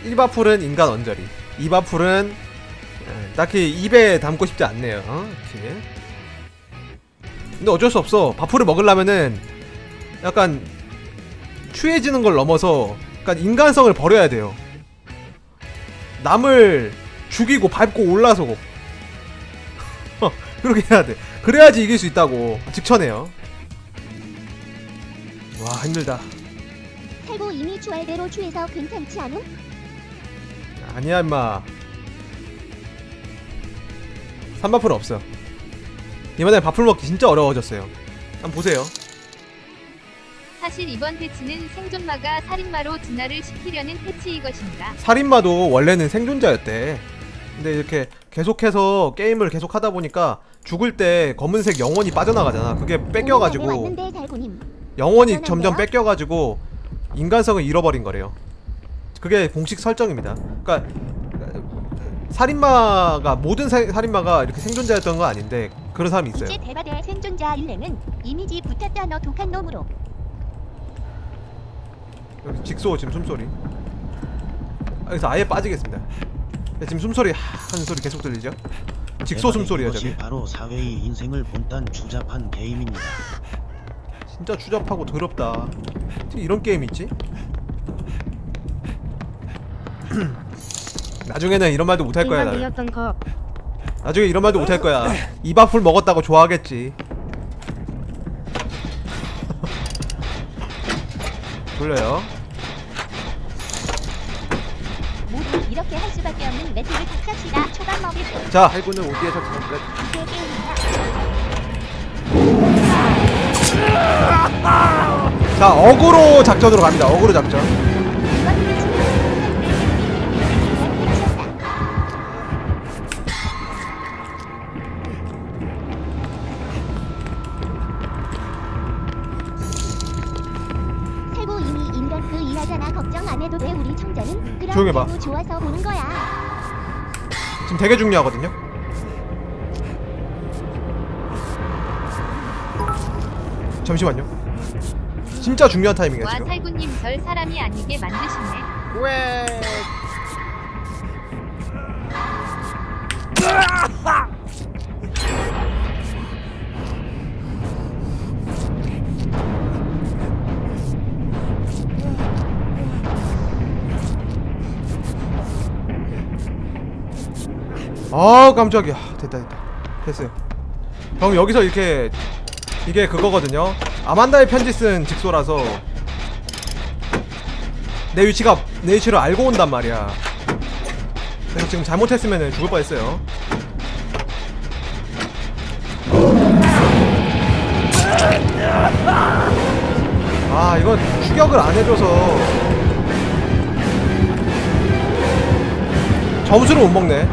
1바풀은 인간 언저리, 2바풀은 딱히 입에 담고 싶지 않네요. 이렇게. 근데 어쩔 수 없어. 바풀을 먹으려면은 약간 추해지는 걸 넘어서 약간 인간성을 버려야 돼요. 남을 죽이고 밟고 올라서고 그렇게 해야 돼. 그래야지 이길 수 있다고. 직천해요. 와, 힘들다. 탈고 이미 추할대로 추해서 괜찮지 않음? 아니야 임마. 3바풀 없어. 이번에 바풀 먹기 진짜 어려워졌어요. 한번 보세요. 사실 이번 패치는 생존마가 살인마로 진화를 시키려는 패치인 것인가? 살인마도 원래는 생존자였대. 근데 이렇게 계속해서 게임을 계속 하다 보니까 죽을 때 검은색 영혼이 빠져나가잖아. 그게 뺏겨가지고 영혼이 점점 뺏겨가지고 인간성을 잃어버린 거래요. 그게 공식 설정입니다. 그러니까 살인마가 모든 살인마가 이렇게 생존자였던 건 아닌데 그런 사람이 있어요. 이제 대바대 생존자 일렘은 이미지 붙었다 너 독한 놈으로. 여기 직소 지금 숨소리. 여기서 아예 빠지겠습니다. 지금 숨소리 하는 소리 계속 들리죠? 직소 숨소리야 저기. 바로 사회의 인생을 본딴 추잡한 게임입니다. 진짜 추잡하고 더럽다. 어떻게 이런 게임이 있지? 나중에는 이런 말도 못할 거야. 나중에 이런 말도 못할 거야. 이바풀 먹었다고 좋아하겠지. 돌려요. 모두 이렇게 할 수밖에 없는 매트를 탁합시다. 초반 먹일 때. 자, 할구는 어디에서 잠깐. 이게 게임이야. 자, 어그로 작전으로 갑니다. 어그로 작전. 살고 이미 인간 그 일하잖아. 걱정 안 해도 돼. 우리 청자는 조용히 봐. 그런 좋아서 보는 거야. 지금 되게 중요하거든요. 잠시만요. 진짜 중요한 타이밍이야 와 지금. 살구님 별 사람이 아니게 만드시네. 왜? 아 깜짝이야. 됐다 됐어요. 그럼 여기서 이렇게 이게 그거거든요. 아만다의 편지 쓴 직소라서 내 위치를 알고 온단 말이야. 그래서 지금 잘못했으면 죽을 뻔했어요. 아 이건 추격을 안 해줘서 점수를 못 먹네.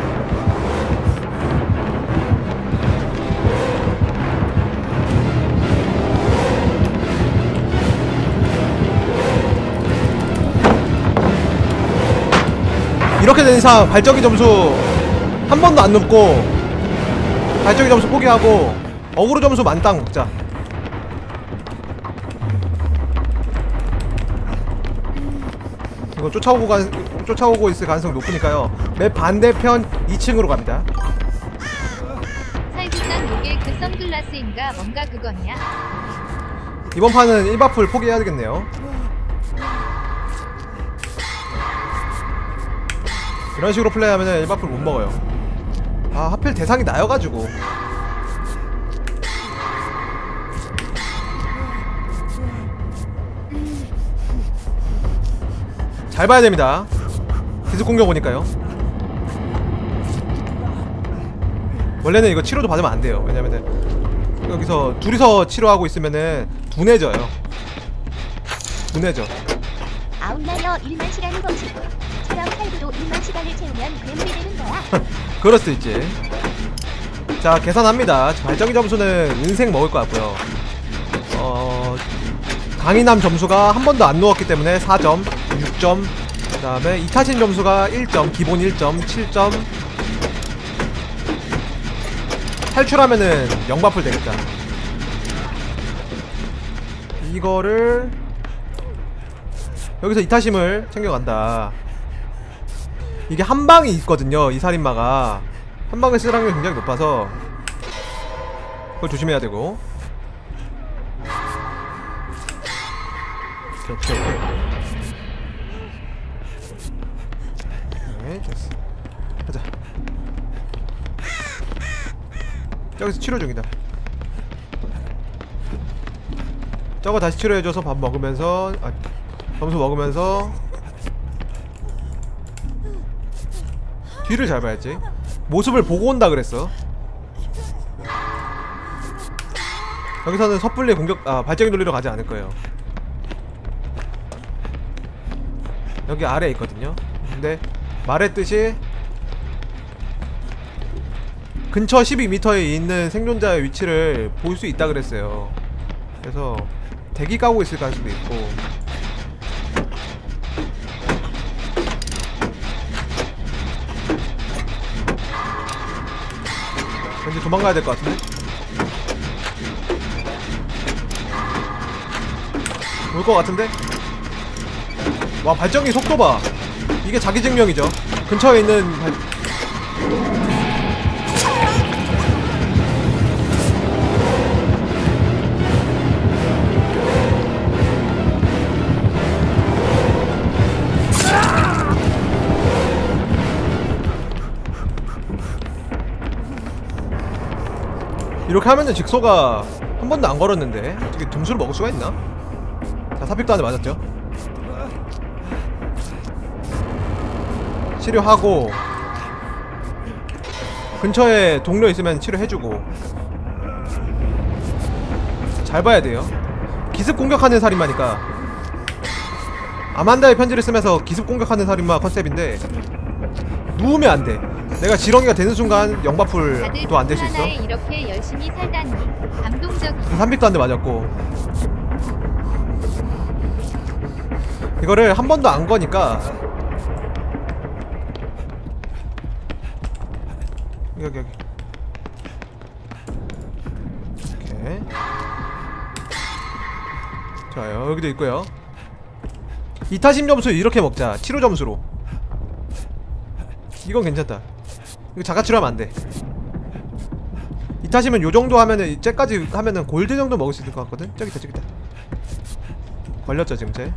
이렇게 된 이상 발전기 점수 한 번도 안 넘고 발전기 점수 포기하고 어그로 점수 만땅 먹자. 이거 쫓아오고 있을 가능성이 높으니까요. 맵 반대편 2층으로 갑니다. 살구난 요게 그 선글라스인가 뭔가 그거냐? 이번 판은 1바풀 포기해야 되겠네요. 이런 식으로 플레이하면 1바풀 못 먹어요. 아 하필 대상이 나여가지고. 잘 봐야 됩니다. 계속 공격 오니까요. 원래는 이거 치료도 받으면 안 돼요. 왜냐면은 여기서 둘이서 치료하고 있으면은 둔해져요. 둔해져. 아웃라이어 1만 시간을 거치고 처럼 살구도 1만 시간을 채우면 괴물이 되는 거야. 그럴 수도 있지. 자 계산합니다. 발전기 점수는 은색 먹을 것 같고요. 강인함 점수가 한 번도 안 누웠기 때문에 4점, 6점. 그 다음에 이타신 점수가 1점, 기본 1점, 7점. 탈출하면은 0바풀 되겠다. 이거를 여기서 이타심을 챙겨간다. 이게 한 방이 있거든요. 이 살인마가 한 방을 쓸 확률이 굉장히 높아서 그걸 조심해야 되고. 오케이. 네, 됐어. 가자. 저기서 치료 중이다. 저거 다시 치료해줘서 밥 먹으면서 점수 먹으면서 뒤를 잘 봐야지. 모습을 보고 온다 그랬어. 여기서는 섣불리 발전기 돌리러 가지 않을 거예요. 여기 아래에 있거든요. 근데 말했듯이 근처 12m에 있는 생존자의 위치를 볼 수 있다 그랬어요. 그래서 대기 까고 있을 가능성도 있고. 왠지 도망가야 될 것 같은데? 올 것 같은데? 와, 발전기 속도 봐. 이게 자기 증명이죠. 근처에 있는 이렇게 하면은 직소가 한 번도 안 걸었는데 어떻게 점수를 먹을 수가 있나? 자, 삽입도 한 대 맞았죠. 치료하고 근처에 동료 있으면 치료해주고. 잘 봐야 돼요. 기습 공격하는 살인마니까. 아만다의 편지를 쓰면서 기습 공격하는 살인마 컨셉인데 누우면 안 돼. 내가 지렁이가 되는 순간 영바풀도 안 될 수 있어. 이렇게 열심히 살다니 감동적이야. 3빅도 한 대 맞았고. 이거를 한 번도 안 거니까. 여기 오케이. 좋아요. 여기도 있고요. 이타심 점수 이렇게 먹자. 치료 점수로. 이건 괜찮다. 이거 자가치료하면 안돼. 이타심은 요정도 하면은 쟤까지 하면은 골드 정도 먹을 수 있을 것 같거든? 저기 있다. 걸렸죠 지금 쟤.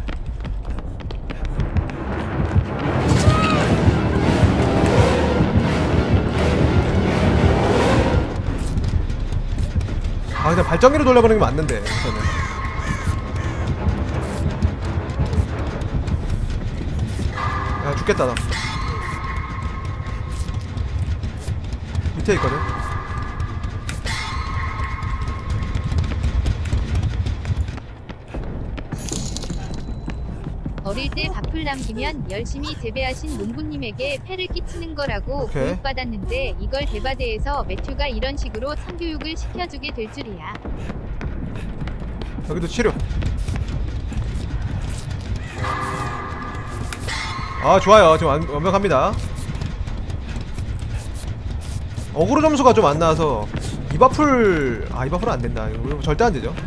근데 발전기로 돌려버리는 게 맞는데 우선은. 야, 죽겠다 나. 밑에 있거든. 어릴 때 밥풀 남기면 열심히 재배하신 농부님에게 폐를 끼치는 거라고 오케이. 교육받았는데 이걸 대바대에서 매튜가 이런 식으로 참교육을 시켜주게 될 줄이야. 여기도 치료. 아, 좋아요. 지금 완벽합니다. 어그로 점수가 좀 안 나와서 이바풀 이바풀은 안 된다. 이거 절대 안 되죠.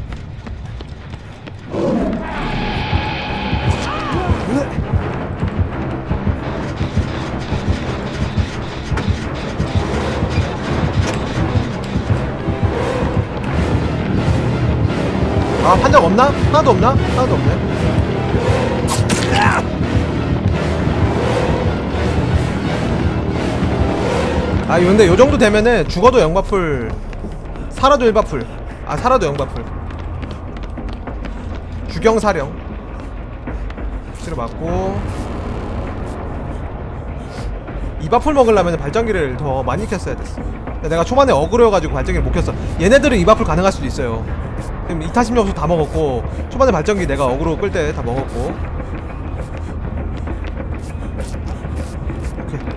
판정 없나? 하나도 없나? 하나도 없네. 근데 요정도 되면은 죽어도 영바풀, 살아도 일바풀. 살아도 영바풀. 주경사령 치료 맞고. 이바풀 먹으려면 발전기를 더 많이 켰어야 됐어. 내가 초반에 어그로여가지고 발전기를 못 켰어. 얘네들은 이바풀 가능할 수도 있어요. 지금 2타심 점수 다 먹었고, 초반에 발전기 내가 어그로 끌 때 다 먹었고. 오케이.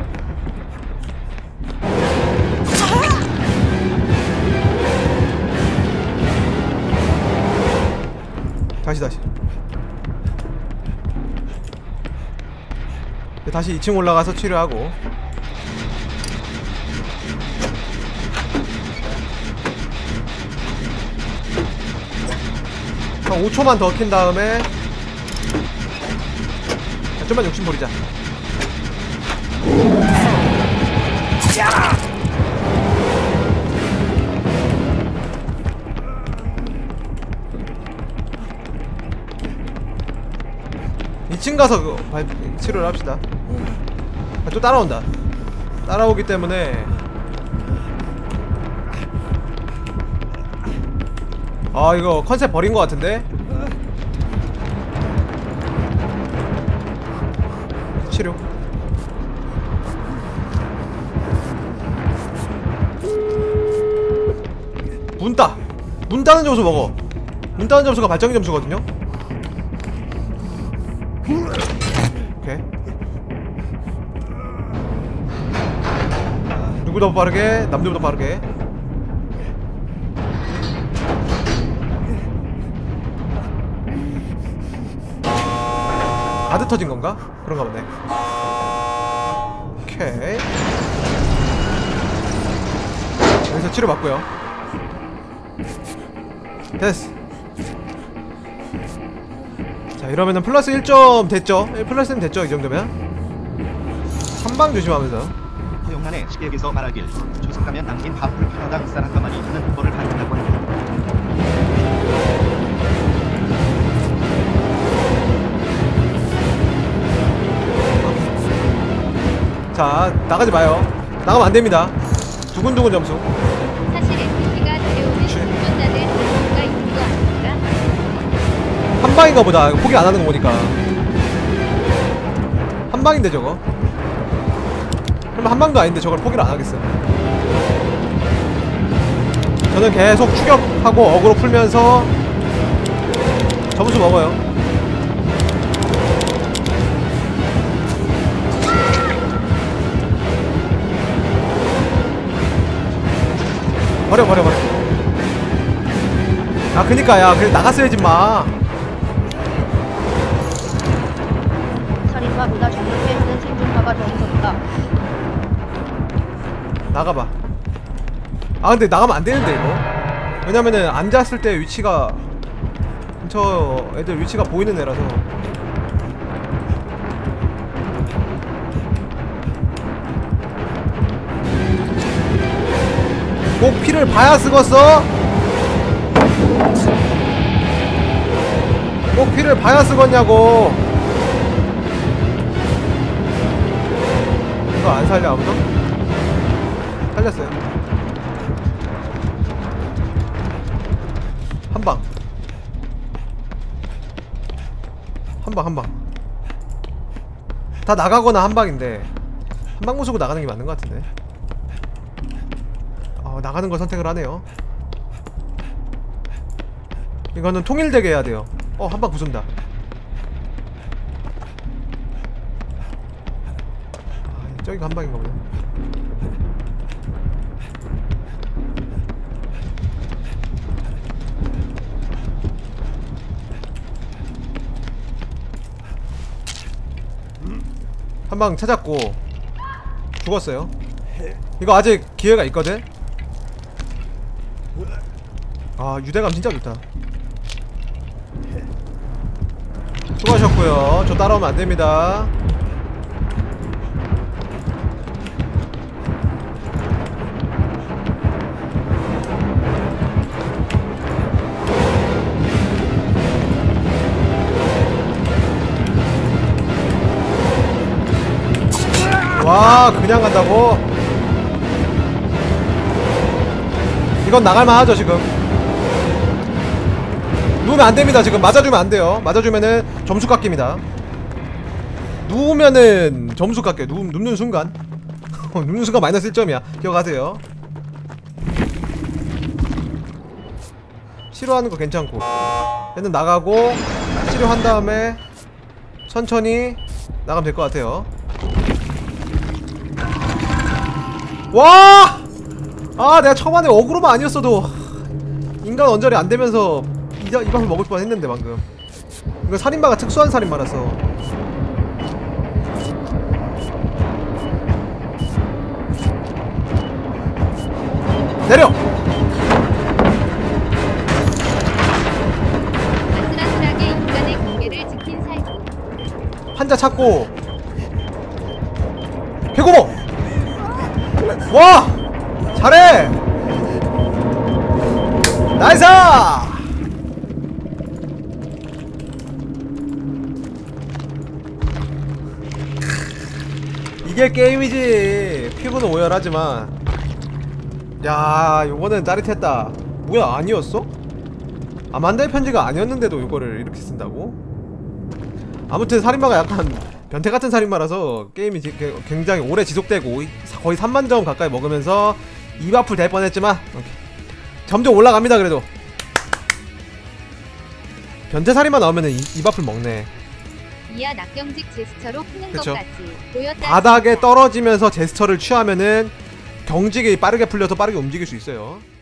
다시 다시 2층 올라가서 치료하고. 한 5초만 더 킨 다음에 좀만 욕심 부리자. 이 2층 가서 치료를 합시다. 또 따라온다. 따라오기 때문에 아 이거 컨셉 버린 것 같은데? 치료. 문 따! 문 따는 점수 먹어. 문 따는 점수가 발전기 점수거든요? 오케이. 누구보다 빠르게, 남들보다 빠르게. 가드 터진 건가? 그런가 보네. 오케이. 여기서 치료 받고요. 됐어. 자, 이러면은 플러스 1점 됐죠? 플러스 1 됐죠? 이 정도면? 한방 조심하면서. 허용란의 시객에서 말하길 조선 가면 남긴 하풀 평화당 쌀 한 가마니 있는 거를 받는다고 합니다. 자, 나가지 마요. 나가면 안 됩니다. 두근두근 점수. 사실 NPC가 데려오는 운전자들 이유가 있는 거 아닙니까? 한 방인가 보다. 포기 안 하는 거 보니까. 한 방인데 저거. 그럼 한 방도 아닌데 저걸 포기를 안 하겠어. 저는 계속 추격하고 어그로 풀면서 점수 먹어요. 버려. 아 그니까 야 그래 나갔어야지 마. 살인마보다 정력해 있는 생존자가 더 무섭다. 나가봐. 아 근데 나가면 안 되는데 이거. 왜냐면은 앉았을 때 위치가 저 애들 위치가 보이는 애라서. 꼭 피를 봐야 쓰겄어? 꼭 피를 봐야 쓰겄냐고. 이거 안 살려 아무도? 살렸어요. 한방 다 나가거나 한방인데 한방 무수고 나가는 게 맞는 것 같은데. 나가는 걸 선택을 하네요. 이거는 통일되게 해야 돼요. 한방 부순다. 저기가 한방인가 보네. 한방 찾았고 죽었어요. 이거 아직 기회가 있거든? 아 유대감 진짜 좋다. 수고하셨고요. 저 따라오면 안됩니다. 와 그냥 간다고? 이건 나갈만하죠 지금. 누우면 안됩니다. 지금 맞아주면 안돼요. 맞아주면은 점수 깎입니다. 누우면은 점수 깎여요. 눕는 순간 눕는 순간 마이너스 1점이야 기억하세요. 치료하는 거 괜찮고 얘는 나가고 치료한 다음에 천천히 나가면 될 것 같아요. 와! 아 내가 초반에 어그로만 아니었어도 인간 언저리 안되면서 이 방을 먹을 뻔 했는데 방금. 이거 살인마가 특수한 살인마라서. 내려! 아슬아슬하게 인간의 경계를 지킨 살인. 환자 찾고 와! 잘해! 나이스! 이게 게임이지. 피부는 오열하지만. 야, 요거는 짜릿했다. 뭐야, 아니었어? 아, 만다의 편지가 아니었는데도 이거를 이렇게 쓴다고? 아무튼 살인마가 약간 변태같은 살인마라서 게임이 굉장히 오래 지속되고 거의 3만점 가까이 먹으면서 입 아플 될 뻔했지만 점점 올라갑니다. 그래도 변태 살인마 나오면은 입 아플 먹네. 이하 낙경직 제스처로 푸는 그쵸. 것까지 보였다. 바닥에 떨어지면서 제스처를 취하면은 경직이 빠르게 풀려서 빠르게 움직일 수 있어요.